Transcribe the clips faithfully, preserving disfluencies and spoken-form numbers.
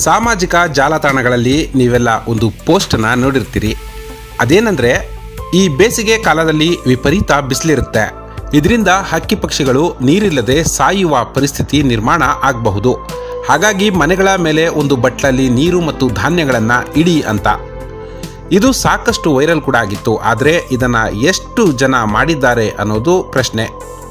ಸಾಮಾಜಿಕ ಜಾಲತಾಣಗಳಲ್ಲಿ ನೀವೆಲ್ಲ ಒಂದು ಪೋಸ್ಟನ್ನು ನೋಡಿರ್ತೀರಿ. ಅದೇನೆಂದರೆ, ಈ ಬೇಸಿಗೆ ಕಾಲದಲ್ಲಿ ವಿಪರೀತ ಬಿಸಿಲಿರುತ್ತೆ. ಇದರಿಂದ ಹಕ್ಕಿ ಪಕ್ಷಿಗಳು ನೀರಿಲ್ಲದೆ ಸಾಯುವ ಪರಿಸ್ಥಿತಿ ನಿರ್ಮಾಣ ಆಗಬಹುದು. ಹಾಗಾಗಿ ಮನೆಗಳ ಮೇಲೆ ಒಂದು ಬಟ್ಲಲ್ಲಿ ನೀರು ಮತ್ತು ಧಾನ್ಯಗಳನ್ನು ಇಡಿ ಅಂತ. ಇದು ಸಾಕಷ್ಟು ವೈರಲ್ ಕೂಡ ಆಗಿತ್ತು. ಆದರೆ ಇದನ್ನು ಎಷ್ಟು ಜನ ಮಾಡಿದ್ದಾರೆ ಅನ್ನೋದು ಪ್ರಶ್ನೆ.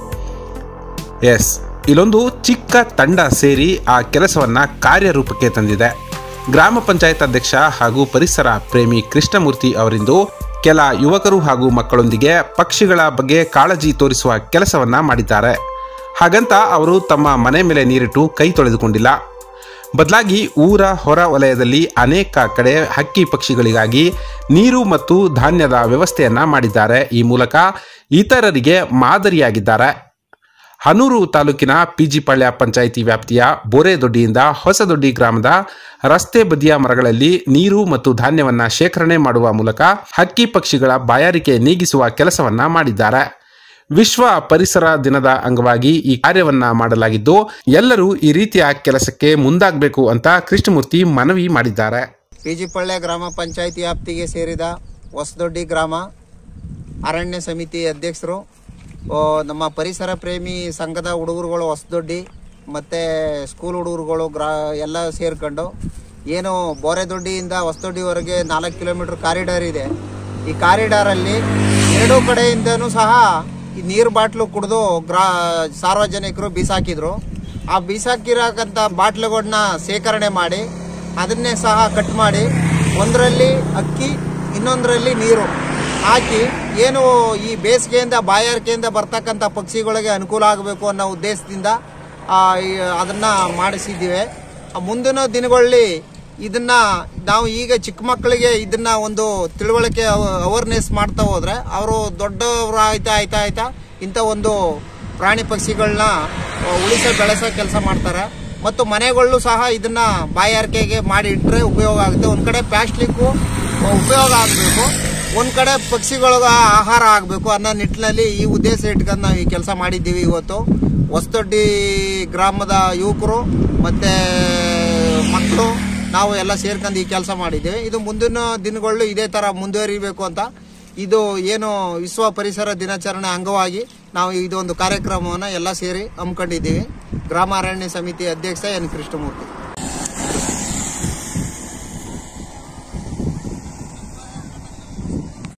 ಎಸ್, ಇಲ್ಲೊಂದು ಚಿಕ್ಕ ತಂಡ ಸೇರಿ ಆ ಕೆಲಸವನ್ನು ಕಾರ್ಯರೂಪಕ್ಕೆ ತಂದಿದೆ. ಗ್ರಾಮ ಪಂಚಾಯತ್ ಅಧ್ಯಕ್ಷ ಹಾಗೂ ಪರಿಸರ ಪ್ರೇಮಿ ಕೃಷ್ಣಮೂರ್ತಿ ಅವರಿಂದು ಕೆಲ ಯುವಕರು ಹಾಗೂ ಮಕ್ಕಳೊಂದಿಗೆ ಪಕ್ಷಿಗಳ ಬಗ್ಗೆ ಕಾಳಜಿ ತೋರಿಸುವ ಕೆಲಸವನ್ನ ಮಾಡಿದ್ದಾರೆ. ಹಾಗಂತ ಅವರು ತಮ್ಮ ಮನೆ ಮೇಲೆ ನೀರಿಟ್ಟು ಕೈ ತೊಳೆದುಕೊಂಡಿಲ್ಲ. ಬದಲಾಗಿ ಊರ ಹೊರ ವಲಯದಲ್ಲಿ ಅನೇಕ ಕಡೆ ಹಕ್ಕಿ ಪಕ್ಷಿಗಳಿಗಾಗಿ ನೀರು ಮತ್ತು ಧಾನ್ಯದ ವ್ಯವಸ್ಥೆಯನ್ನ ಮಾಡಿದ್ದಾರೆ. ಈ ಮೂಲಕ ಇತರರಿಗೆ ಮಾದರಿಯಾಗಿದ್ದಾರೆ. ಹನೂರು ತಾಲೂಕಿನ ಪಿಜಿಪಾಳ್ಯ ಪಂಚಾಯಿತಿ ವ್ಯಾಪ್ತಿಯ ಬೋರೆದೊಡ್ಡಿಯಿಂದ ಹೊಸದೊಡ್ಡಿ ಗ್ರಾಮದ ರಸ್ತೆ ಬದಿಯ ಮರಗಳಲ್ಲಿ ನೀರು ಮತ್ತು ಧಾನ್ಯವನ್ನು ಶೇಖರಣೆ ಮಾಡುವ ಮೂಲಕ ಹಕ್ಕಿ ಪಕ್ಷಿಗಳ ಬಾಯಾರಿಕೆ ನೀಗಿಸುವ ಕೆಲಸವನ್ನ ಮಾಡಿದ್ದಾರೆ. ವಿಶ್ವ ಪರಿಸರ ದಿನದ ಅಂಗವಾಗಿ ಈ ಕಾರ್ಯವನ್ನ ಮಾಡಲಾಗಿದ್ದು, ಎಲ್ಲರೂ ಈ ರೀತಿಯ ಕೆಲಸಕ್ಕೆ ಮುಂದಾಗಬೇಕು ಅಂತ ಕೃಷ್ಣಮೂರ್ತಿ ಮನವಿ ಮಾಡಿದ್ದಾರೆ. ಪಿಜಿಪಾಳ್ಯ ಗ್ರಾಮ ಪಂಚಾಯಿತಿ ವ್ಯಾಪ್ತಿಗೆ ಸೇರಿದ ಹೊಸದೊಡ್ಡಿ ಗ್ರಾಮ ಅರಣ್ಯ ಸಮಿತಿ ಅಧ್ಯಕ್ಷರು, ನಮ್ಮ ಪರಿಸರ ಪ್ರೇಮಿ ಸಂಘದ ಹುಡುಗರುಗಳು ಹೊಸದೊಡ್ಡಿ ಮತ್ತು ಸ್ಕೂಲ್ ಹುಡುಗರುಗಳು ಗ್ರಾ ಎಲ್ಲ ಸೇರ್ಕೊಂಡು ಏನು ಬೋರೆದೊಡ್ಡಿಯಿಂದ ಹೊಸದೊಡ್ಡಿವರೆಗೆ ನಾಲ್ಕು ಕಿಲೋಮೀಟ್ರ್ ಕಾರಿಡಾರ್ ಇದೆ. ಈ ಕಾರಿಡಾರಲ್ಲಿ ಎರಡೂ ಕಡೆಯಿಂದನೂ ಸಹ ಈ ನೀರು ಬಾಟ್ಲು ಕುಡಿದು ಗ್ರಾ ಸಾರ್ವಜನಿಕರು ಬೀಸಾಕಿದ್ರು. ಆ ಬೀಸಾಕಿರಕ್ಕಂಥ ಬಾಟ್ಲುಗಳನ್ನ ಸೇಖರಣೆ ಮಾಡಿ ಅದನ್ನೇ ಸಹ ಕಟ್ ಮಾಡಿ ಒಂದರಲ್ಲಿ ಅಕ್ಕಿ ಇನ್ನೊಂದರಲ್ಲಿ ನೀರು ಹಾಕಿ ಏನು ಈ ಬೇಸಿಗೆಯಿಂದ ಬಾಯಾರಿಕೆಯಿಂದ ಬರ್ತಕ್ಕಂಥ ಪಕ್ಷಿಗಳಿಗೆ ಅನುಕೂಲ ಆಗಬೇಕು ಅನ್ನೋ ಉದ್ದೇಶದಿಂದ ಅದನ್ನು ಮಾಡಿಸಿದ್ದೀವಿ. ಮುಂದಿನ ದಿನಗಳಲ್ಲಿ ಇದನ್ನು ನಾವು ಈಗ ಚಿಕ್ಕ ಮಕ್ಕಳಿಗೆ ಇದನ್ನು ಒಂದು ತಿಳುವಳಿಕೆ ಅವೇರ್ನೆಸ್ ಮಾಡ್ತಾ ಹೋದರೆ ಅವರು ದೊಡ್ಡವರು ಆಯ್ತಾ ಆಯ್ತಾ ಆಯ್ತಾ ಇಂಥ ಒಂದು ಪ್ರಾಣಿ ಪಕ್ಷಿಗಳನ್ನ ಉಳಿಸೋ ಬೆಳೆಸೋ ಕೆಲಸ ಮಾಡ್ತಾರೆ. ಮತ್ತು ಮನೆಗಳಲ್ಲೂ ಸಹ ಇದನ್ನು ಬಾಯಾರಿಕೆಗೆ ಮಾಡಿ ಇಟ್ಟರೆ ಉಪಯೋಗ ಆಗುತ್ತೆ. ಒಂದು ಕಡೆ ಪ್ಲಾಸ್ಟಿಕ್ಕು ಉಪಯೋಗ ಆಗಬೇಕು, ಒಂದು ಕಡೆ ಪಕ್ಷಿಗಳಿಗೆ ಆಹಾರ ಆಗಬೇಕು ಅನ್ನೋ ನಿಟ್ಟಿನಲ್ಲಿ ಈ ಉದ್ದೇಶ ಇಟ್ಕೊಂಡು ನಾವು ಈ ಕೆಲಸ ಮಾಡಿದ್ದೀವಿ. ಇವತ್ತು ಹೊಸದೊಡ್ಡಿ ಗ್ರಾಮದ ಯುವಕರು ಮತ್ತು ಮಕ್ಕಳು ನಾವು ಎಲ್ಲ ಸೇರ್ಕೊಂಡು ಈ ಕೆಲಸ ಮಾಡಿದ್ದೀವಿ. ಇದು ಮುಂದಿನ ದಿನಗಳು ಇದೇ ಥರ ಮುಂದುವರಿಬೇಕು ಅಂತ ಇದು ಏನು ವಿಶ್ವ ಪರಿಸರ ದಿನಾಚರಣೆ ಅಂಗವಾಗಿ ನಾವು ಇದೊಂದು ಕಾರ್ಯಕ್ರಮವನ್ನು ಎಲ್ಲ ಸೇರಿ ಹಮ್ಮಿಕೊಂಡಿದ್ದೀವಿ. ಗ್ರಾಮ ಅರಣ್ಯ ಸಮಿತಿ ಅಧ್ಯಕ್ಷ ಎನ್ ಕೃಷ್ಣಮೂರ್ತಿ.